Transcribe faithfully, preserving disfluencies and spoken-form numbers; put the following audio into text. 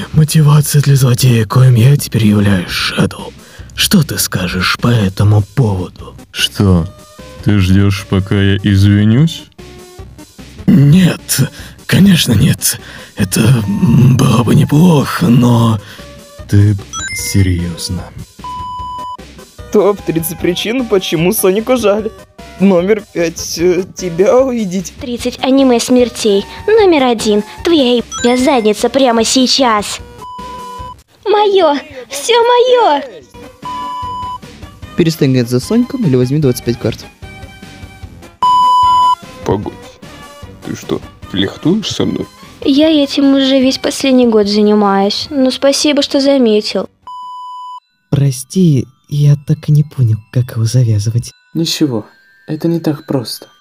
мотивация для злодея, коим я теперь являюсь, Шэдоу. Что ты скажешь по этому поводу? Что, ты ждешь, пока я извинюсь? Нет, конечно нет. Это было бы неплохо, но... Ты серьезно? Топ тридцать причин, почему Сонику жаль. Номер пять. Тебя увидеть. тридцать аниме смертей. Номер один. Твоя ебаная задница прямо сейчас. Мое! Все мое! Перестань гнать за Соником или возьми двадцать пять карт. Погодь. Ты что, флиртуешь со мной? Я этим уже весь последний год занимаюсь. Но спасибо, что заметил. Прости, я так и не понял, как его завязывать. Ничего, это не так просто.